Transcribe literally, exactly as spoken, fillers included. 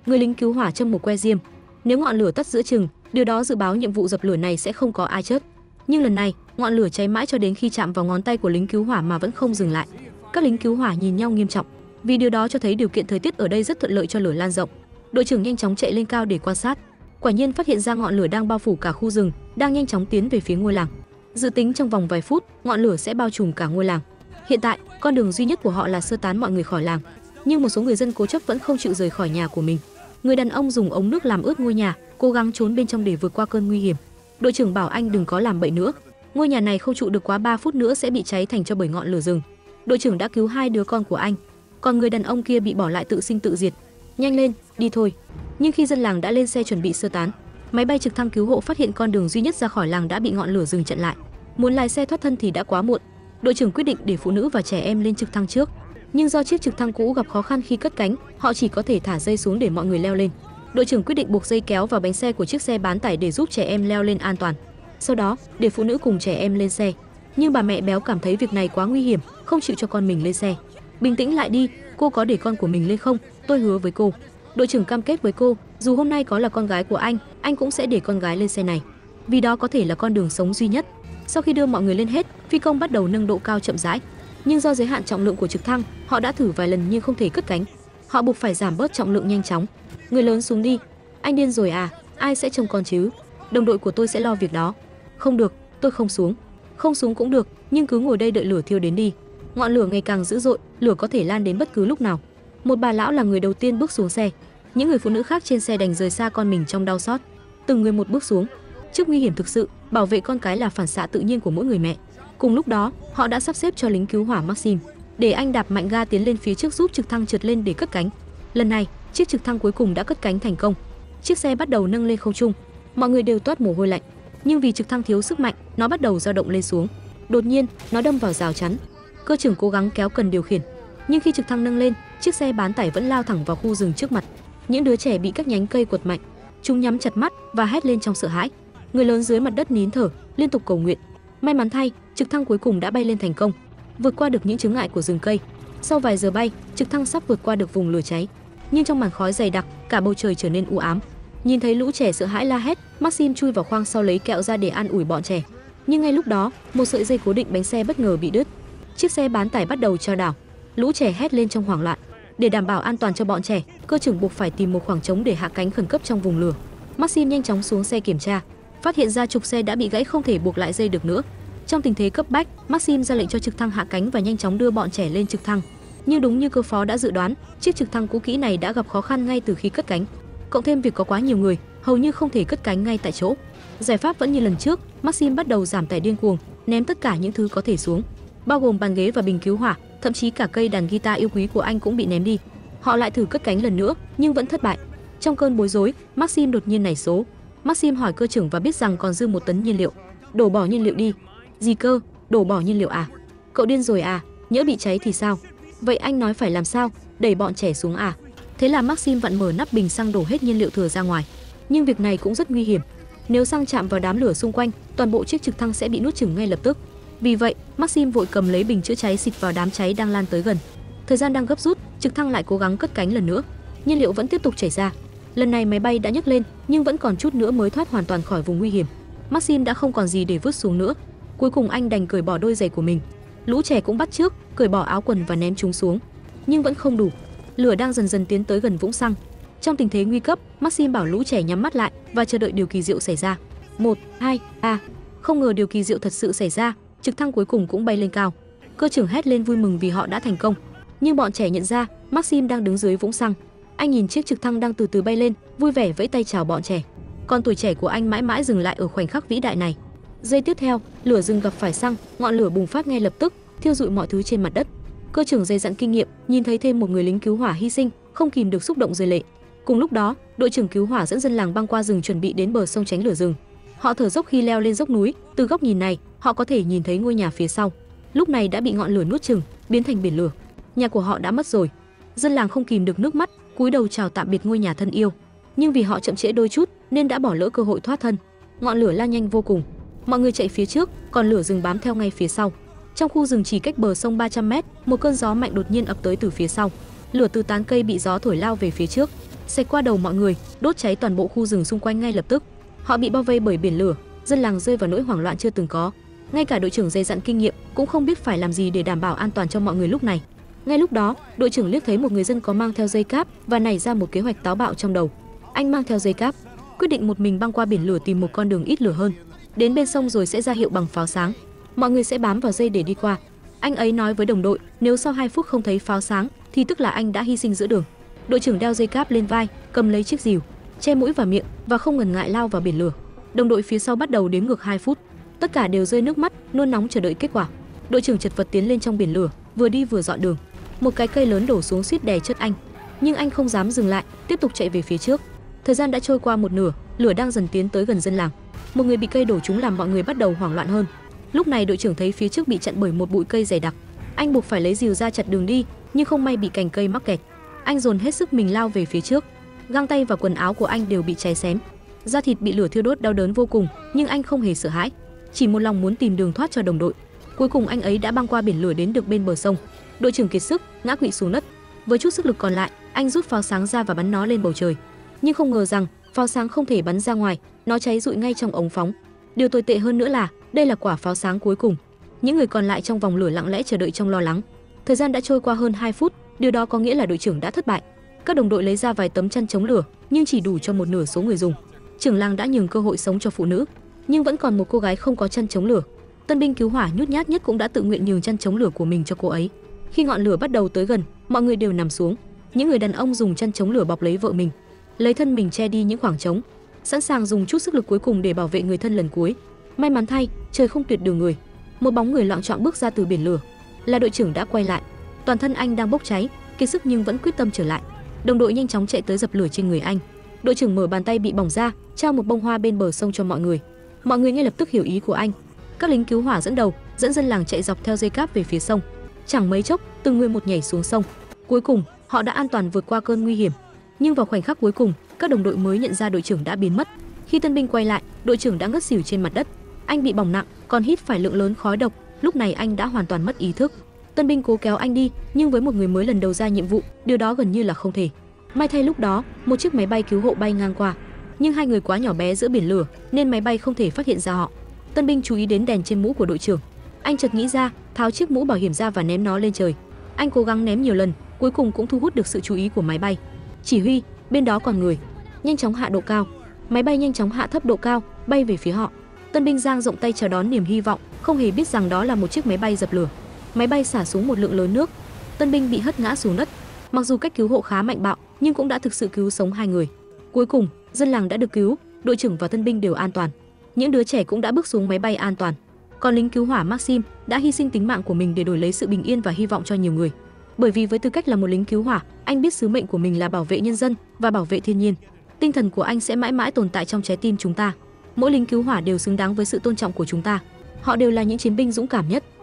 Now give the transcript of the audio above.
Người lính cứu hỏa châm một que diêm. Nếu ngọn lửa tắt giữa chừng, điều đó dự báo nhiệm vụ dập lửa này sẽ không có ai chết. Nhưng lần này, ngọn lửa cháy mãi cho đến khi chạm vào ngón tay của lính cứu hỏa mà vẫn không dừng lại. Các lính cứu hỏa nhìn nhau nghiêm trọng, vì điều đó cho thấy điều kiện thời tiết ở đây rất thuận lợi cho lửa lan rộng. Đội trưởng nhanh chóng chạy lên cao để quan sát. Quả nhiên phát hiện ra ngọn lửa đang bao phủ cả khu rừng, đang nhanh chóng tiến về phía ngôi làng. Dự tính trong vòng vài phút, ngọn lửa sẽ bao trùm cả ngôi làng. Hiện tại, con đường duy nhất của họ là sơ tán mọi người khỏi làng, nhưng một số người dân cố chấp vẫn không chịu rời khỏi nhà của mình. Người đàn ông dùng ống nước làm ướt ngôi nhà, cố gắng trốn bên trong để vượt qua cơn nguy hiểm. Đội trưởng bảo anh đừng có làm bậy nữa. Ngôi nhà này không trụ được quá ba phút nữa sẽ bị cháy thành tro bởi ngọn lửa rừng. Đội trưởng đã cứu hai đứa con của anh, còn người đàn ông kia bị bỏ lại tự sinh tự diệt. Nhanh lên, đi thôi. Nhưng khi dân làng đã lên xe chuẩn bị sơ tán, máy bay trực thăng cứu hộ phát hiện con đường duy nhất ra khỏi làng đã bị ngọn lửa rừng chặn lại. Muốn lái xe thoát thân thì đã quá muộn. Đội trưởng quyết định để phụ nữ và trẻ em lên trực thăng trước, nhưng do chiếc trực thăng cũ gặp khó khăn khi cất cánh, họ chỉ có thể thả dây xuống để mọi người leo lên. Đội trưởng quyết định buộc dây kéo vào bánh xe của chiếc xe bán tải để giúp trẻ em leo lên an toàn. Sau đó, để phụ nữ cùng trẻ em lên xe. Nhưng bà mẹ béo cảm thấy việc này quá nguy hiểm, không chịu cho con mình lên xe. Bình tĩnh lại đi, cô có để con của mình lên không? Tôi hứa với cô. Đội trưởng cam kết với cô, dù hôm nay có là con gái của anh, anh cũng sẽ để con gái lên xe này, vì đó có thể là con đường sống duy nhất. Sau khi đưa mọi người lên hết, phi công bắt đầu nâng độ cao chậm rãi. Nhưng do giới hạn trọng lượng của trực thăng, họ đã thử vài lần nhưng không thể cất cánh. Họ buộc phải giảm bớt trọng lượng nhanh chóng. Người lớn xuống đi. Anh điên rồi à? Ai sẽ trông con chứ? Đồng đội của tôi sẽ lo việc đó. Không được, tôi không xuống. Không xuống cũng được, nhưng cứ ngồi đây đợi lửa thiêu đến đi. Ngọn lửa ngày càng dữ dội, lửa có thể lan đến bất cứ lúc nào. Một bà lão là người đầu tiên bước xuống xe. Những người phụ nữ khác trên xe đành rời xa con mình trong đau xót. Từng người một bước xuống. Trước nguy hiểm thực sự, bảo vệ con cái là phản xạ tự nhiên của mỗi người mẹ. Cùng lúc đó, họ đã sắp xếp cho lính cứu hỏa Maxim, để anh đạp mạnh ga tiến lên phía trước giúp trực thăng trượt lên để cất cánh. Lần này, chiếc trực thăng cuối cùng đã cất cánh thành công. Chiếc xe bắt đầu nâng lên không trung. Mọi người đều toát mồ hôi lạnh, nhưng vì trực thăng thiếu sức mạnh, nó bắt đầu dao động lên xuống. Đột nhiên, nó đâm vào rào chắn. Cơ trưởng cố gắng kéo cần điều khiển, nhưng khi trực thăng nâng lên, chiếc xe bán tải vẫn lao thẳng vào khu rừng trước mặt. Những đứa trẻ bị các nhánh cây quật mạnh, chúng nhắm chặt mắt và hét lên trong sợ hãi. Người lớn dưới mặt đất nín thở, liên tục cầu nguyện. May mắn thay, trực thăng cuối cùng đã bay lên thành công, vượt qua được những chướng ngại của rừng cây. Sau vài giờ bay, trực thăng sắp vượt qua được vùng lửa cháy, nhưng trong màn khói dày đặc, cả bầu trời trở nên u ám. Nhìn thấy lũ trẻ sợ hãi la hét, Maxim chui vào khoang sau lấy kẹo ra để an ủi bọn trẻ. Nhưng ngay lúc đó, một sợi dây cố định bánh xe bất ngờ bị đứt. Chiếc xe bán tải bắt đầu chao đảo. Lũ trẻ hét lên trong hoảng loạn. Để đảm bảo an toàn cho bọn trẻ, cơ trưởng buộc phải tìm một khoảng trống để hạ cánh khẩn cấp trong vùng lửa. Maxim nhanh chóng xuống xe kiểm tra, phát hiện ra trục xe đã bị gãy không thể buộc lại dây được nữa. Trong tình thế cấp bách, Maxim ra lệnh cho trực thăng hạ cánh và nhanh chóng đưa bọn trẻ lên trực thăng. Nhưng đúng như cơ phó đã dự đoán, chiếc trực thăng cũ kỹ này đã gặp khó khăn ngay từ khi cất cánh. Cộng thêm việc có quá nhiều người, hầu như không thể cất cánh ngay tại chỗ. Giải pháp vẫn như lần trước, Maxim bắt đầu giảm tải điên cuồng, ném tất cả những thứ có thể xuống, bao gồm bàn ghế và bình cứu hỏa, thậm chí cả cây đàn guitar yêu quý của anh cũng bị ném đi. Họ lại thử cất cánh lần nữa, nhưng vẫn thất bại. Trong cơn bối rối, Maxim đột nhiên nảy số. Maxim hỏi cơ trưởng và biết rằng còn dư một tấn nhiên liệu. Đổ bỏ nhiên liệu đi. Gì cơ? Đổ bỏ nhiên liệu à? Cậu điên rồi à? Nhỡ bị cháy thì sao? Vậy anh nói phải làm sao? Đẩy bọn trẻ xuống à? Thế là Maxim vặn mở nắp bình xăng đổ hết nhiên liệu thừa ra ngoài. Nhưng việc này cũng rất nguy hiểm. Nếu xăng chạm vào đám lửa xung quanh, toàn bộ chiếc trực thăng sẽ bị nuốt chửng ngay lập tức. Vì vậy, Maxim vội cầm lấy bình chữa cháy xịt vào đám cháy đang lan tới gần. Thời gian đang gấp rút, trực thăng lại cố gắng cất cánh lần nữa. Nhiên liệu vẫn tiếp tục chảy ra. Lần này máy bay đã nhấc lên, nhưng vẫn còn chút nữa mới thoát hoàn toàn khỏi vùng nguy hiểm. Maxim đã không còn gì để vứt xuống nữa. Cuối cùng anh đành cởi bỏ đôi giày của mình. Lũ trẻ cũng bắt chước, cởi bỏ áo quần và ném chúng xuống. Nhưng vẫn không đủ. Lửa đang dần dần tiến tới gần vũng xăng. Trong tình thế nguy cấp, Maxim bảo lũ trẻ nhắm mắt lại và chờ đợi điều kỳ diệu xảy ra. Một, hai, a. Không ngờ điều kỳ diệu thật sự xảy ra, trực thăng cuối cùng cũng bay lên cao. Cơ trưởng hét lên vui mừng vì họ đã thành công. Nhưng bọn trẻ nhận ra Maxim đang đứng dưới vũng xăng. Anh nhìn chiếc trực thăng đang từ từ bay lên, vui vẻ vẫy tay chào bọn trẻ. Còn tuổi trẻ của anh mãi mãi dừng lại ở khoảnh khắc vĩ đại này. Giây tiếp theo, lửa rừng gặp phải xăng, ngọn lửa bùng phát ngay lập tức, thiêu rụi mọi thứ trên mặt đất. Cơ trưởng dày dặn kinh nghiệm, nhìn thấy thêm một người lính cứu hỏa hy sinh, không kìm được xúc động rơi lệ. Cùng lúc đó, đội trưởng cứu hỏa dẫn dân làng băng qua rừng chuẩn bị đến bờ sông tránh lửa rừng. Họ thở dốc khi leo lên dốc núi, từ góc nhìn này, họ có thể nhìn thấy ngôi nhà phía sau. Lúc này đã bị ngọn lửa nuốt chửng, biến thành biển lửa. Nhà của họ đã mất rồi. Dân làng không kìm được nước mắt, cúi đầu chào tạm biệt ngôi nhà thân yêu. Nhưng vì họ chậm trễ đôi chút nên đã bỏ lỡ cơ hội thoát thân. Ngọn lửa lan nhanh vô cùng. Mọi người chạy phía trước, còn lửa rừng bám theo ngay phía sau. Trong khu rừng chỉ cách bờ sông ba trăm mét, một cơn gió mạnh đột nhiên ập tới từ phía sau. Lửa từ tán cây bị gió thổi lao về phía trước. xẹt qua đầu mọi người, đốt cháy toàn bộ khu rừng xung quanh ngay lập tức. Họ bị bao vây bởi biển lửa, dân làng rơi vào nỗi hoảng loạn chưa từng có. Ngay cả đội trưởng dày dặn kinh nghiệm cũng không biết phải làm gì để đảm bảo an toàn cho mọi người lúc này. Ngay lúc đó, đội trưởng liếc thấy một người dân có mang theo dây cáp và nảy ra một kế hoạch táo bạo trong đầu. Anh mang theo dây cáp, quyết định một mình băng qua biển lửa tìm một con đường ít lửa hơn, đến bên sông rồi sẽ ra hiệu bằng pháo sáng. Mọi người sẽ bám vào dây để đi qua. Anh ấy nói với đồng đội, nếu sau hai phút không thấy pháo sáng thì tức là anh đã hy sinh giữa đường. Đội trưởng đeo dây cáp lên vai, cầm lấy chiếc rìu, che mũi và miệng và không ngần ngại lao vào biển lửa. Đồng đội phía sau bắt đầu đếm ngược hai phút. Tất cả đều rơi nước mắt, nôn nóng chờ đợi kết quả. Đội trưởng chật vật tiến lên trong biển lửa, vừa đi vừa dọn đường. Một cái cây lớn đổ xuống suýt đè chết anh, nhưng anh không dám dừng lại, tiếp tục chạy về phía trước. Thời gian đã trôi qua một nửa, lửa đang dần tiến tới gần dân làng. Một người bị cây đổ trúng làm mọi người bắt đầu hoảng loạn hơn. Lúc này đội trưởng thấy phía trước bị chặn bởi một bụi cây dày đặc. Anh buộc phải lấy rìu ra chặn đường đi, nhưng không may bị cành cây mắc kẹt. Anh dồn hết sức mình lao về phía trước. Găng tay và quần áo của anh đều bị cháy xém. Da thịt bị lửa thiêu đốt đau đớn vô cùng, nhưng anh không hề sợ hãi, chỉ một lòng muốn tìm đường thoát cho đồng đội. Cuối cùng anh ấy đã băng qua biển lửa đến được bên bờ sông. Đội trưởng kiệt sức, ngã quỵ xuống đất. Với chút sức lực còn lại, anh rút pháo sáng ra và bắn nó lên bầu trời. Nhưng không ngờ rằng pháo sáng không thể bắn ra ngoài, nó cháy rụi ngay trong ống phóng. Điều tồi tệ hơn nữa là đây là quả pháo sáng cuối cùng. Những người còn lại trong vòng lửa lặng lẽ chờ đợi trong lo lắng. Thời gian đã trôi qua hơn hai phút, điều đó có nghĩa là đội trưởng đã thất bại. Các đồng đội lấy ra vài tấm chăn chống lửa, nhưng chỉ đủ cho một nửa số người dùng. Trưởng làng đã nhường cơ hội sống cho phụ nữ, nhưng vẫn còn một cô gái không có chăn chống lửa. Tân binh cứu hỏa nhút nhát nhất cũng đã tự nguyện nhường chăn chống lửa của mình cho cô ấy. Khi ngọn lửa bắt đầu tới gần, mọi người đều nằm xuống. Những người đàn ông dùng chăn chống lửa bọc lấy vợ mình, lấy thân mình che đi những khoảng trống, sẵn sàng dùng chút sức lực cuối cùng để bảo vệ người thân lần cuối. May mắn thay, trời không tuyệt đường người. Một bóng người loạng choạng bước ra từ biển lửa, là đội trưởng đã quay lại. Toàn thân anh đang bốc cháy, kiệt sức nhưng vẫn quyết tâm trở lại. Đồng đội nhanh chóng chạy tới dập lửa trên người anh. Đội trưởng mở bàn tay bị bỏng ra, trao một bông hoa bên bờ sông cho mọi người. Mọi người ngay lập tức hiểu ý của anh. Các lính cứu hỏa dẫn đầu, dẫn dân làng chạy dọc theo dây cáp về phía sông. Chẳng mấy chốc, từng người một nhảy xuống sông. Cuối cùng, họ đã an toàn vượt qua cơn nguy hiểm. Nhưng vào khoảnh khắc cuối cùng, các đồng đội mới nhận ra đội trưởng đã biến mất. Khi tân binh quay lại, đội trưởng đã ngất xỉu trên mặt đất. Anh bị bỏng nặng, còn hít phải lượng lớn khói độc. Lúc này anh đã hoàn toàn mất ý thức. Tân binh cố kéo anh đi, nhưng với một người mới lần đầu ra nhiệm vụ, điều đó gần như là không thể. May thay lúc đó, một chiếc máy bay cứu hộ bay ngang qua, nhưng hai người quá nhỏ bé giữa biển lửa nên máy bay không thể phát hiện ra họ. Tân binh chú ý đến đèn trên mũ của đội trưởng. Anh chợt nghĩ ra, tháo chiếc mũ bảo hiểm ra và ném nó lên trời. Anh cố gắng ném nhiều lần, cuối cùng cũng thu hút được sự chú ý của máy bay. Chỉ huy, bên đó còn người. Nhanh chóng hạ độ cao. Máy bay nhanh chóng hạ thấp độ cao, bay về phía họ. Tân binh dang rộng tay chào đón niềm hy vọng, không hề biết rằng đó là một chiếc máy bay dập lửa. Máy bay xả xuống một lượng lớn nước. Tân binh bị hất ngã xuống đất. Mặc dù cách cứu hộ khá mạnh bạo, nhưng cũng đã thực sự cứu sống hai người. Cuối cùng, dân làng đã được cứu, đội trưởng và tân binh đều an toàn. Những đứa trẻ cũng đã bước xuống máy bay an toàn. Còn lính cứu hỏa Maxim đã hy sinh tính mạng của mình để đổi lấy sự bình yên và hy vọng cho nhiều người. Bởi vì với tư cách là một lính cứu hỏa, anh biết sứ mệnh của mình là bảo vệ nhân dân và bảo vệ thiên nhiên. Tinh thần của anh sẽ mãi mãi tồn tại trong trái tim chúng ta. Mỗi lính cứu hỏa đều xứng đáng với sự tôn trọng của chúng ta. Họ đều là những chiến binh dũng cảm nhất.